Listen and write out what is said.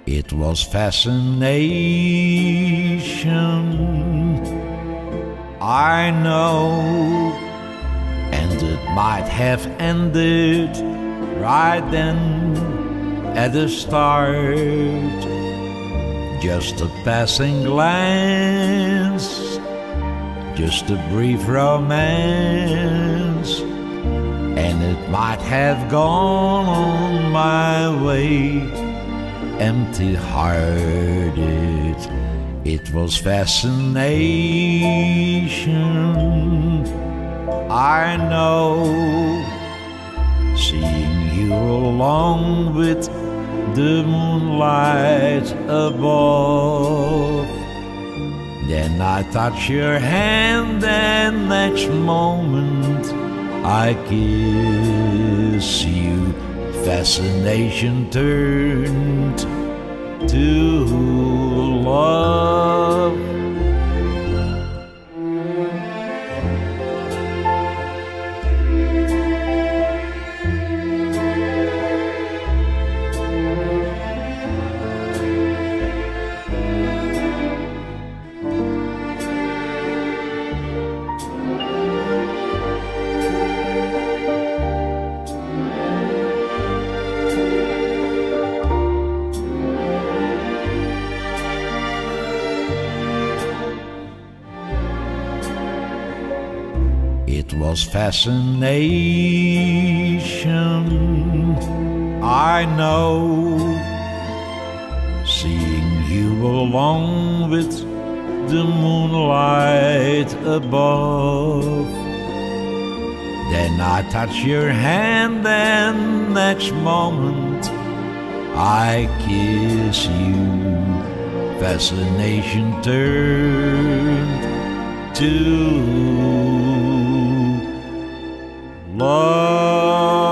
It was fascination, I know, and it might have ended right then at the start. Just a passing glance, just a brief romance, and it might have gone on my way empty-hearted. It was fascination, I know, seeing you along with the moonlight above. Then I touch your hand and next moment I kiss you. Fascination turned to love. It was fascination, I know, seeing you along with the moonlight above. Then I touch your hand and next moment I kiss you. Fascination turned to love.